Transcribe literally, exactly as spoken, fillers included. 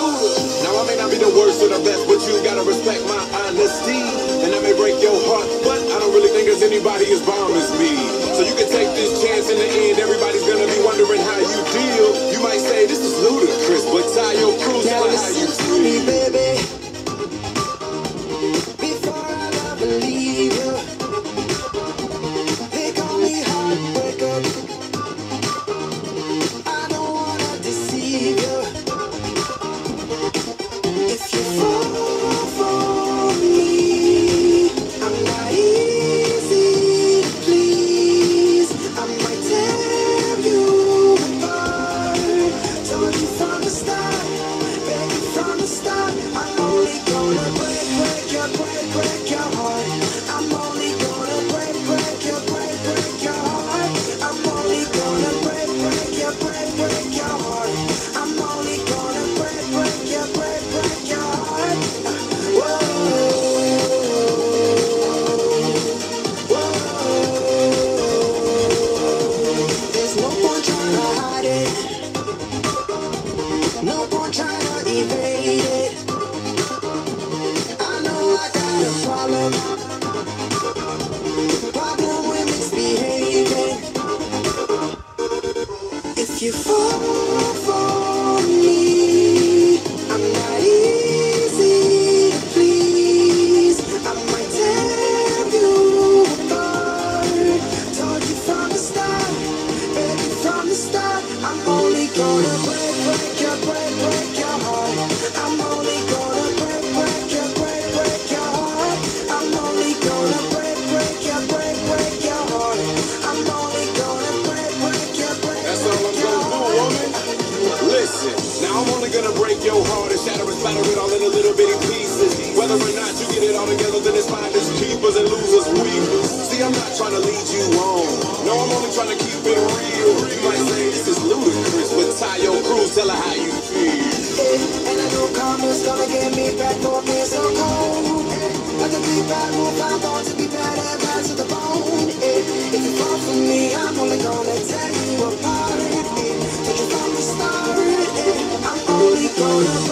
Luda. Now I may not be the worst or the best, but you gotta respect my honesty. And I may break your heart, but I don't really think there's anybody as bomb as me. So you can take this chance. In the end, everybody's gonna be wondering how you deal. You might say this is ludicrous, but Taio Cruz, tell her how you feel. Me, baby, before I love and leave you. They call me heartbreaker. I don't wanna deceive you. If you fall for me, I'm not easy to please. I might tear you apart. Told you from the start, beg you from the start. I'm only gonna break, break your, break, break your heart. I'm only gonna break, break your, break, break your heart. I'm only gonna break, break your, break, break your heart. I'm only gonna break, break your, break, break your heart. Whoa, whoa. There's no point trying to hide it. No point trying to evade it. I know I got a problem. Problem with misbehaving. If you fall for me, I'm not easy to please. I might tear you apart. Told you from the start, baby, from the start. I'm only gonna break, break your, break, break your heart. I'm only gonna break, break your, break, break your heart. I'm only gonna break, break your, break, break your heart. I'm only gonna break, break your, break, That's all I'm break your gonna do, heart. woman. Listen, now I'm only gonna break your heart and shatter and splatter it all into little bitty pieces. Whether or not you get it all together, then it's finders, keepers, and losers, weavers. See, I'm not trying to lead you on. No, I'm only trying to keep it real. You might say this is ludicrous, but Taio Cruz, tell her how you feel. Eh, and I know karma's gonna get me back for being so cold. Eh, like a big bad wolf, I'm born to be bad and bad to the bone. Eh, if you fall for me, I'm only gonna tear you apart. Eh, told you from the start. Eh, I'm only gonna